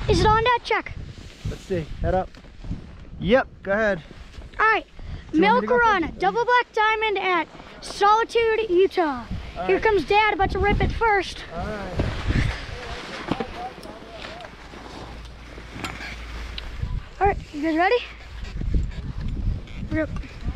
Is it on, Dad? Check. Let's see. Head up. Yep, go ahead. All right. Milk Run, double black diamond at Solitude, Utah. Here comes Dad, about to rip it first. All right. All right, you guys ready? Rip.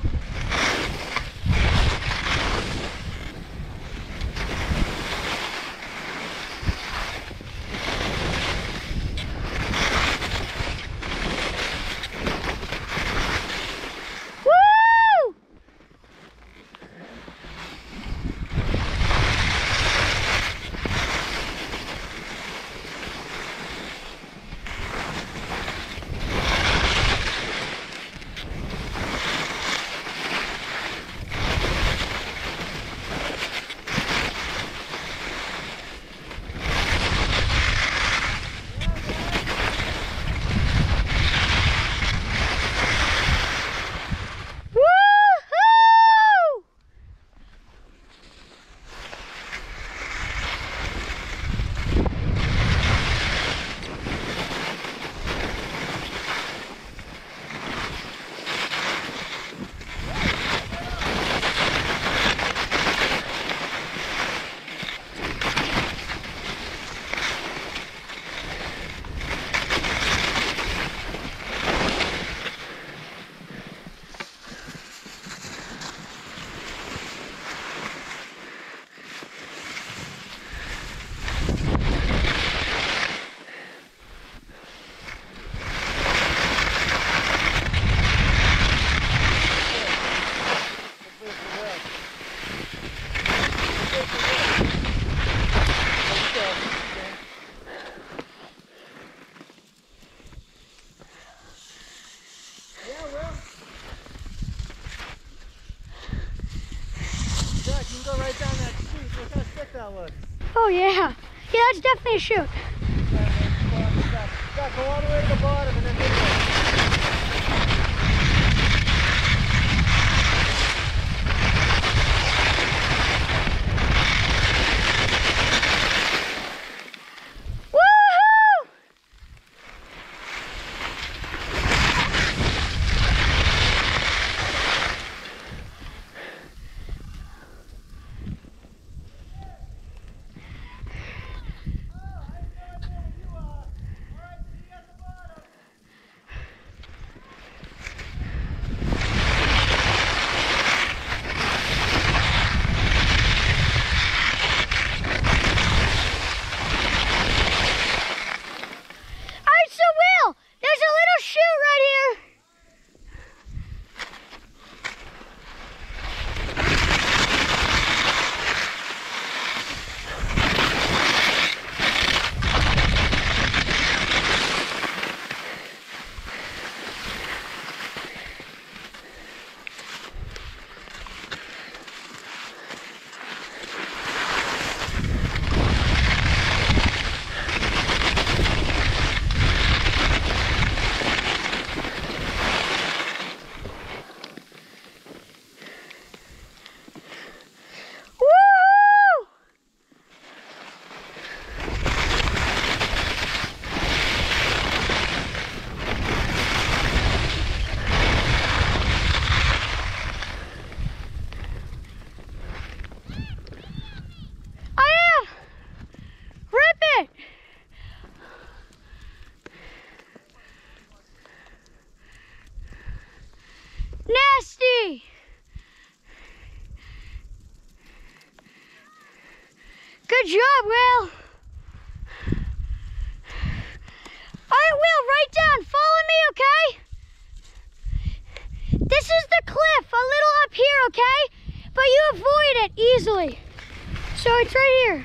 Oh yeah. Yeah, that's definitely a chute. Go all the way to the bottom and then hit it. Nasty! Good job, Will. All right, Will, right down. Follow me, okay? This is the cliff, a little up here, okay? But you avoid it easily. So it's right here.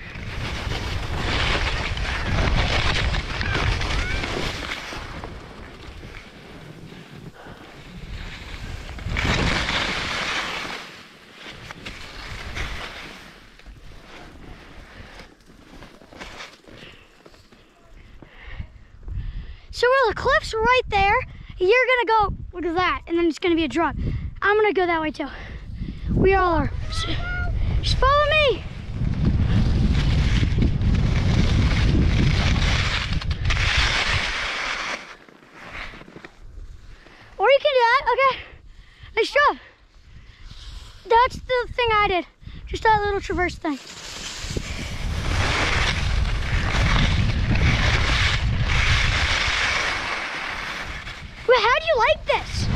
So Will, the cliff's right there. You're gonna go, look at that, and then it's gonna be a drop. I'm gonna go that way too. We all are. Just follow me. Okay, nice job. That's the thing I did. Just that little traverse thing. Well, how do you like this?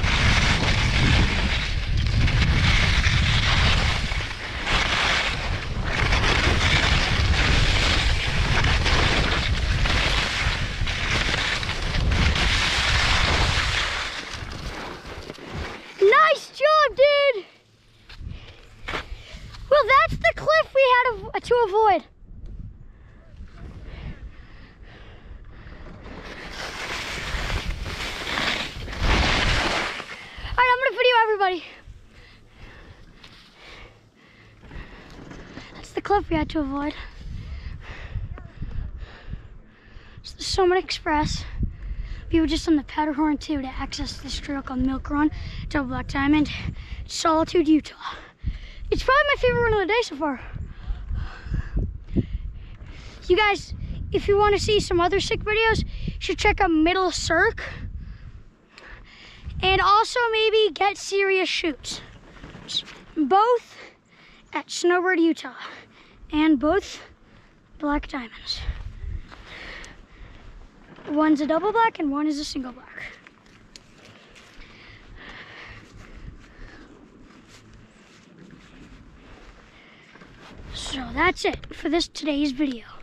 Nice job, dude. Well, that's the cliff we had to avoid. All right, I'm gonna video everybody. That's the cliff we had to avoid. It's the Summit Express. We were just on the Powderhorn too to access this trail called Milk Run, Double Black Diamond, Solitude, Utah. It's probably my favorite run of the day so far. You guys, if you want to see some other sick videos, you should check out Middle Cirque. And also maybe Get Serious Shoots. Both at Snowbird, Utah. And both black diamonds. One's a double black and one is a single black. So that's it for today's video.